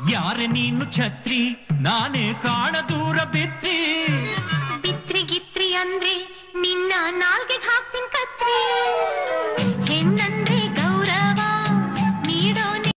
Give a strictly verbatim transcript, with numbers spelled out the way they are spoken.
ಯಾರೆ ನೀನು ಛತ್ರಿ ನಾನೇ ಕಾಣ ದೂರ ಬಿತ್ರಿ ಬಿತ್ರಿ ಗಿತ್ರಿ ಅಂದ್ರೆ ನಿನ್ನ ನಾಲ್ಗೆಗೆ ಹಾಕ್ತೀನಿ ಕತ್ರಿ ಹೆಣ್ಣನ್ನ